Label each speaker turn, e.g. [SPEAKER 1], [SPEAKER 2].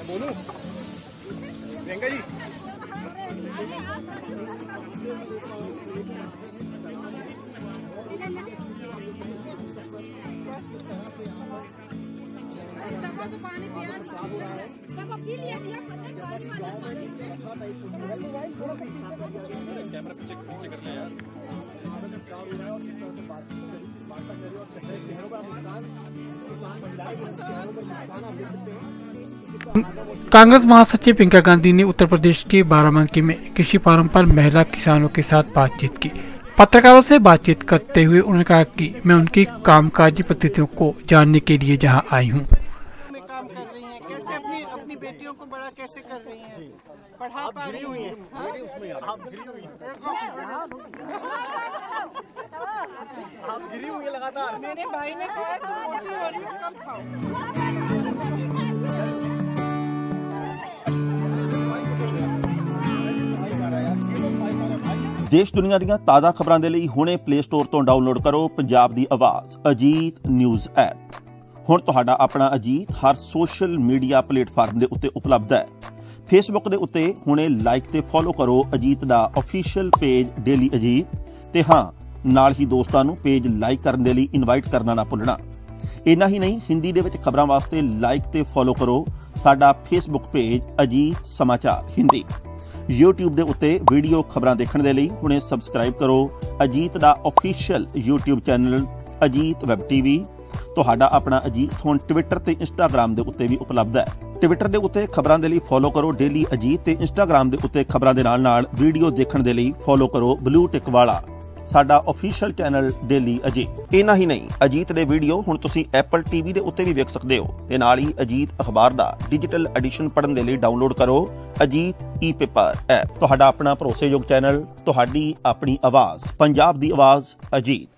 [SPEAKER 1] बोलूं प्रियंका जी
[SPEAKER 2] तो पानी पिया पी लिया
[SPEAKER 1] कैमरा पीछे कर ले यार
[SPEAKER 3] कांग्रेस महासचिव प्रियंका गांधी ने उत्तर प्रदेश के बाराबंकी में कृषि फार्म पर महिला किसानों के साथ बातचीत की। पत्रकारों से बातचीत करते हुए उन्होंने कहा कि मैं उनकी कामकाजी पद्धतियों को जानने के लिए जहां आई हूं।
[SPEAKER 2] काम कर रही हैं, कैसे अपनी बेटियों को बड़ा कैसे कर रही हैं, पढ़ा पा रही हुई हैं।
[SPEAKER 1] आप गिरी हुई है लगातार।
[SPEAKER 2] मेरे भाई ने कहा तुम मोटी हो रही हो, कम खाओ।
[SPEAKER 4] देश दुनिया ਦੀਆਂ ਤਾਜ਼ਾ ਖਬਰਾਂ ਦੇ ਲਈ ਹੁਣੇ ਪਲੇ ਸਟੋਰ ਤੋਂ ਡਾਊਨਲੋਡ ਕਰੋ ਪੰਜਾਬ ਦੀ ਆਵਾਜ਼ ਅਜੀਤ ਨਿਊਜ਼ ਐਪ। ਹੁਣ ਤੁਹਾਡਾ ਆਪਣਾ ਅਜੀਤ ਹਰ ਸੋਸ਼ਲ ਮੀਡੀਆ ਪਲੇਟਫਾਰਮ ਦੇ ਉੱਤੇ ਉਪਲਬਧ ਹੈ। ਫੇਸਬੁੱਕ ਦੇ ਉੱਤੇ ਹੁਣੇ ਲਾਈਕ ਤੇ ਫੋਲੋ ਕਰੋ ਅਜੀਤ ਦਾ ਅਫੀਸ਼ੀਅਲ ਪੇਜ ਡੇਲੀ ਅਜੀਤ ਤੇ ਹਾਂ ਨਾਲ ਹੀ ਦੋਸਤਾਂ ਨੂੰ ਪੇਜ ਲਾਈਕ ਕਰਨ ਦੇ ਲਈ ਇਨਵਾਈਟ ਕਰਨਾ ਨਾ ਭੁੱਲਣਾ। ਇੰਨਾ ਹੀ ਨਹੀਂ ਹਿੰਦੀ ਦੇ ਵਿੱਚ ਖਬਰਾਂ ਵਾਸਤੇ ਲਾਈਕ ਤੇ ਫੋਲੋ ਕਰੋ ਸਾਡਾ ਫੇਸਬੁੱਕ ਪੇਜ ਅਜੀਤ ਸਮਾਚਾਰ ਹਿੰਦੀ। YouTube ਦੇ ਉੱਤੇ ਵੀਡੀਓ ਖਬਰਾਂ ਦੇਖਣ ਦੇ ਲਈ ਹੁਣੇ ਸਬਸਕ੍ਰਾਈਬ ਕਰੋ ਅਜੀਤ ਦਾ official YouTube channel Ajit web TV. ਤੁਹਾਡਾ ਆਪਣਾ ਅਜੀਤ ਹੁਣ ਟਵਿੱਟਰ ਤੇ ਇੰਸਟਾਗ੍ਰਾਮ ਦੇ ਉੱਤੇ ਵੀ ਉਪਲਬਧ ਹੈ। ਟਵਿੱਟਰ ਦੇ ਉੱਤੇ ਖਬਰਾਂ ਦੇ ਲਈ ਫੋਲੋ ਕਰੋ ਡੇਲੀ ਅਜੀਤ ਤੇ ਇੰਸਟਾਗ੍ਰਾਮ ਦੇ ਉੱਤੇ ਖਬਰਾਂ ਦੇ ਨਾਲ ਵੀਡੀਓ ਦੇਖਣ ਦੇ ਲਈ ਫੋਲੋ ਕਰੋ ਬਲੂ ਟਿਕ ਵਾਲਾ ਸਾਡਾ ਅਫੀਸ਼ੀਅਲ ਚੈਨਲ ਡੇਲੀ ਅਜੀਤ। ਇੰਨਾ ਹੀ ਨਹੀਂ ਅਜੀਤ ਦੇ ਵੀਡੀਓ ਹੁਣ ਤੁਸੀਂ ਐਪਲ ਟੀਵੀ ਦੇ ਉੱਤੇ ਵੀ ਵੇਖ ਸਕਦੇ ਹੋ ਤੇ ਨਾਲ ਹੀ ਅਜੀਤ ਅਖਬਾਰ ਦਾ ਡਿਜੀਟਲ ਐਡੀਸ਼ਨ ਪੜ੍ਹਨ ਦੇ ਲਈ ਡਾਊਨਲੋਡ ਕਰੋ ਅਜੀਤ ਈ-ਪੇਪਰ ਐਪ। ਤੁਹਾਡਾ ਆਪਣਾ ਭਰੋਸੇਯੋਗ ਚੈਨਲ ਤੁਹਾਡੀ ਆਪਣੀ ਆਵਾਜ਼ ਪੰਜਾਬ ਦੀ ਆਵਾਜ਼ ਅਜੀਤ।